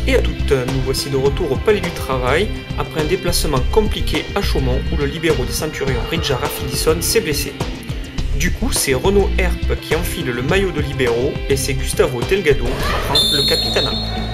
Et à toutes, nous voici de retour au Palais du Travail, après un déplacement compliqué à Chaumont où le libéro des Centurions Rija Rafidisson s'est blessé. Du coup, c'est Renaud Herpe qui enfile le maillot de libéro et c'est Gustavo Delgado qui prend le capitanat.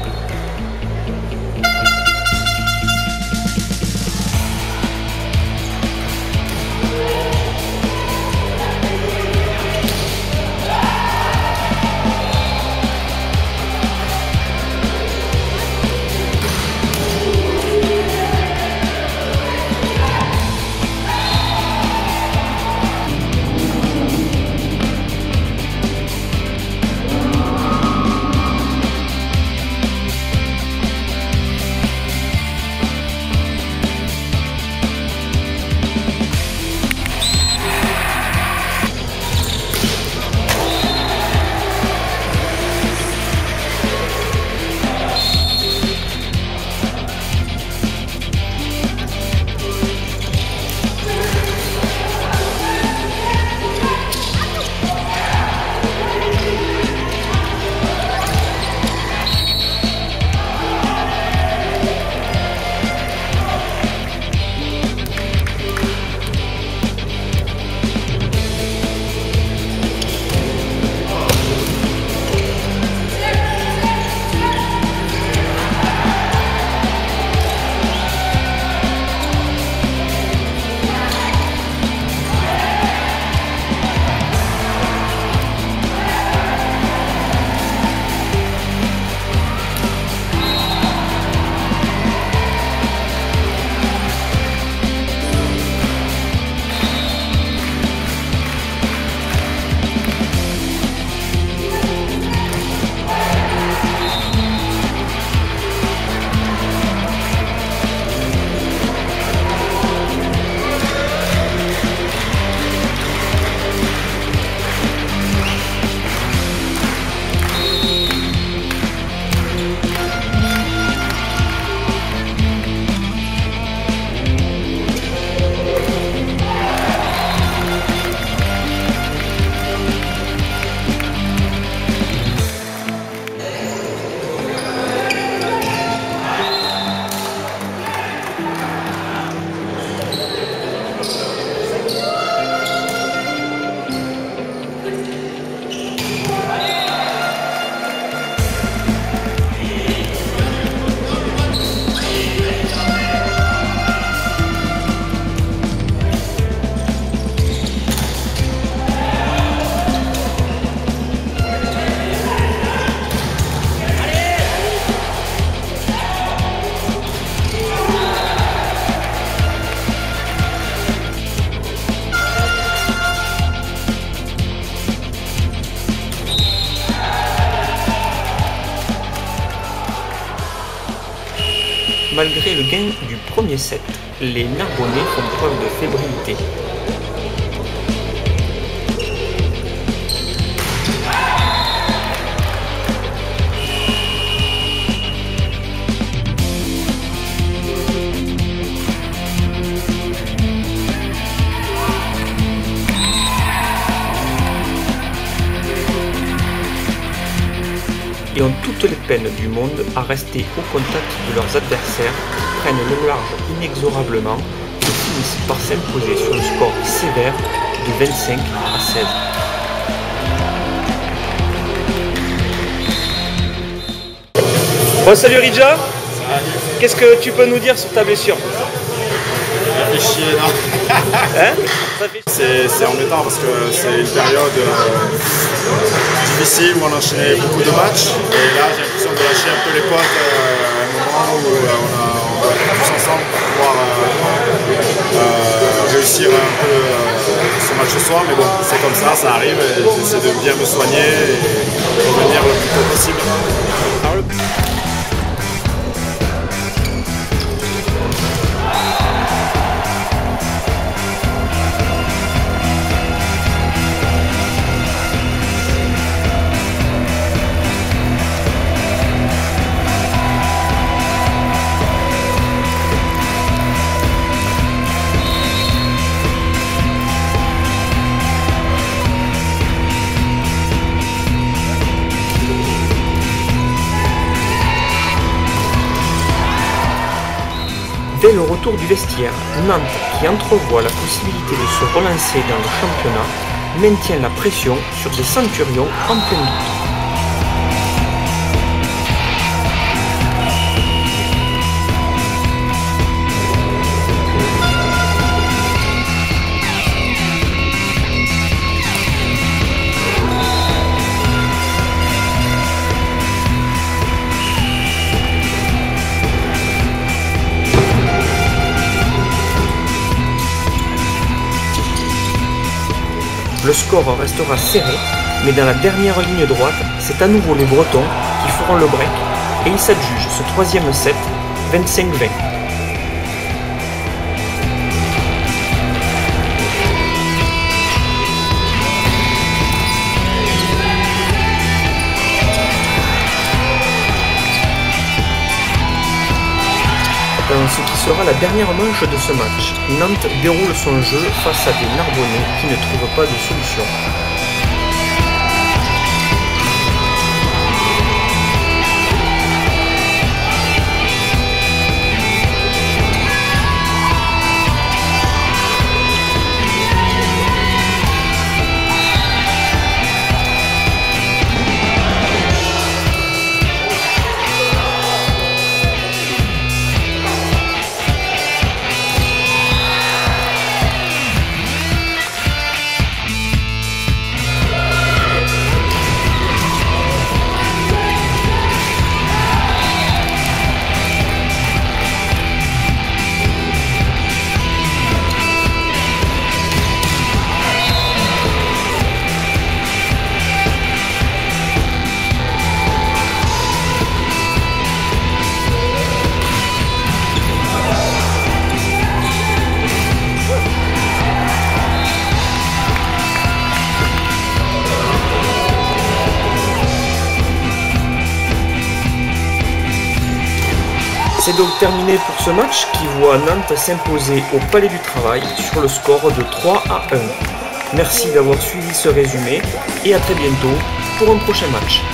Malgré le gain du premier set, les Narbonnais font preuve de fébrilité. Et ont toutes les peines du monde à rester au contact de leurs adversaires, prennent le large inexorablement et finissent par s'imposer sur un score sévère de 25 à 16. Bon, salut Rija. Qu'est-ce que tu peux nous dire sur ta blessure? Ça fait chier, non. Hein? C'est embêtant parce que c'est une période difficile où on enchaînait beaucoup de matchs et là j'ai l'impression de lâcher un peu les potes à un moment où on doit être tous ensemble pour pouvoir réussir un peu ce match ce soir, mais bon c'est comme ça arrive et j'essaie de bien me soigner et revenir le plus tôt possible. Dès le retour du vestiaire, Nantes, qui entrevoit la possibilité de se relancer dans le championnat, maintient la pression sur des Centurions en plein doute. Le score restera serré, mais dans la dernière ligne droite, c'est à nouveau les Bretons qui feront le break et ils s'adjugent ce troisième set 25-20. Dans ce qui sera la dernière manche de ce match, Nantes déroule son jeu face à des Narbonnais qui ne trouvent pas de solution. C'est donc terminé pour ce match qui voit Nantes s'imposer au Palais du Travail sur le score de 3-1. Merci d'avoir suivi ce résumé et à très bientôt pour un prochain match.